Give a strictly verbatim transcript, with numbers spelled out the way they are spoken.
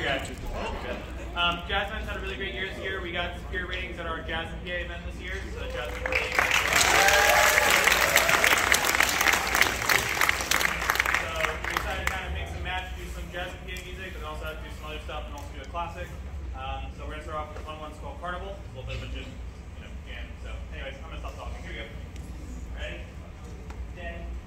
guys. Um, Jazz Band's had a really great year this year. We got superior ratings at our Jazz and P A event this year, so Jazz and P A. So we decided to kind of mix and match, do some Jazz and P A music, but also have to do some other stuff and also do a classic. Um, so we're going to start off with a fun one called Carnival. It's a little bit of a just, you know, jam. So anyways, I'm going to stop talking. Here we go. Ready? ten.